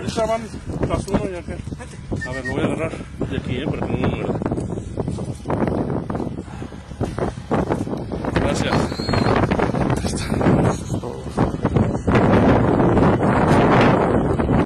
ahorita van tras uno ya que. A ver, lo voy a agarrar de aquí, para que no me muerda.